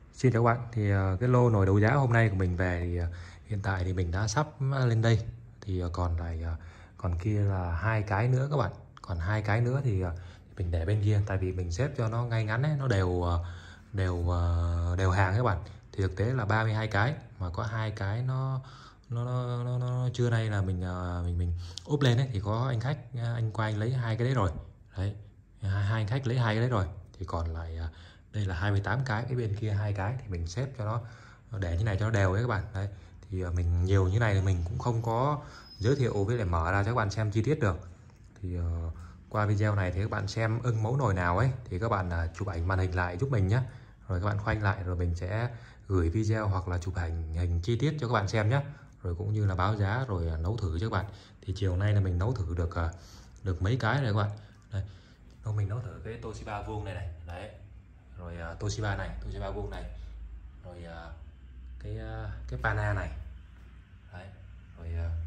Xin chào các bạn, thì cái lô nồi đấu giá hôm nay của mình về thì hiện tại thì mình đã sắp lên đây, thì còn kia là hai cái nữa các bạn. Còn hai cái nữa thì mình để bên kia, tại vì mình xếp cho nó ngay ngắn ấy, nó đều hàng các bạn. Thì thực tế là 32 cái mà có hai cái nó trưa nay là mình úp lên ấy, thì có anh khách, anh qua anh lấy hai cái đấy rồi. Đấy, hai anh khách lấy hai cái đấy rồi, thì còn lại đây là 28 cái bên kia hai cái, thì mình xếp cho nó để như này cho nó đều đấy các bạn. Đấy, thì mình nhiều như này thì mình cũng không có giới thiệu với lại mở ra cho các bạn xem chi tiết được. Thì qua video này thì các bạn xem ưng mẫu nồi nào ấy thì các bạn chụp ảnh màn hình lại giúp mình nhé, rồi các bạn khoanh lại rồi mình sẽ gửi video hoặc là chụp hình chi tiết cho các bạn xem nhé, rồi cũng như là báo giá rồi nấu thử cho các bạn. Thì chiều nay là mình nấu thử được mấy cái này các bạn. Đây, mình nấu thử cái Toshiba vuông này này. Đấy, rồi Toshiba vuông này, rồi cái pana này. Đấy, rồi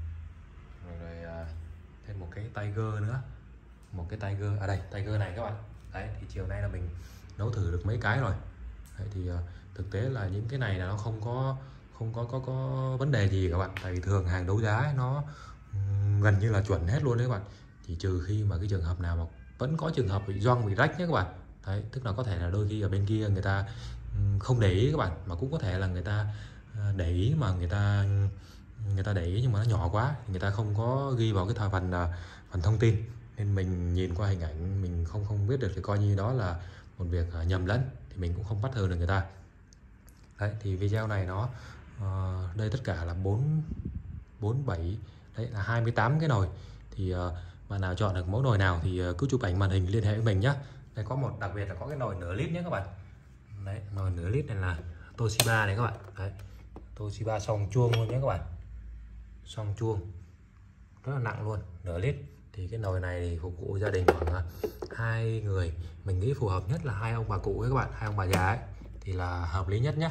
thêm một cái Tiger nữa, một cái Tiger đây, Tiger này các bạn. Đấy, thì chiều nay là mình nấu thử được mấy cái rồi. Đấy, thì thực tế là những cái này là nó không có vấn đề gì các bạn, tại vì thường hàng đấu giá ấy, nó gần như là chuẩn hết luôn đấy các bạn, chỉ trừ khi mà cái trường hợp nào mà vẫn có trường hợp bị gioăng bị rách nhé các bạn. Đấy, tức là có thể là đôi khi ở bên kia người ta không để ý các bạn, mà cũng có thể là người ta để ý mà người ta để ý nhưng mà nó nhỏ quá, người ta không có ghi vào cái phần thông tin, nên mình nhìn qua hình ảnh mình không biết được, thì coi như đó là một việc nhầm lẫn, thì mình cũng không bắt thường được người ta. Đấy, thì video này nó đây tất cả là 47, đấy là 28 cái nồi. Thì bạn nào chọn được mẫu nồi nào thì cứ chụp ảnh màn hình liên hệ với mình nhé. Đây có một đặc biệt là có cái nồi nửa lít nhé các bạn. Đấy, nồi nửa lít này là Toshiba này các bạn. Đấy, Toshiba xoong chuông luôn nhé các bạn, xoong chuông rất là nặng luôn, nửa lít. Thì cái nồi này thì phục vụ gia đình khoảng hai người, mình nghĩ phù hợp nhất là hai ông bà cụ ấy các bạn, hai ông bà già ấy thì là hợp lý nhất nhé.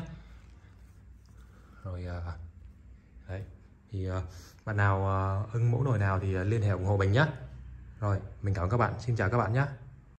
Rồi đấy, thì bạn nào ưng mẫu nồi nào thì liên hệ ủng hộ mình nhé. Rồi mình cảm ơn các bạn, xin chào các bạn nhé.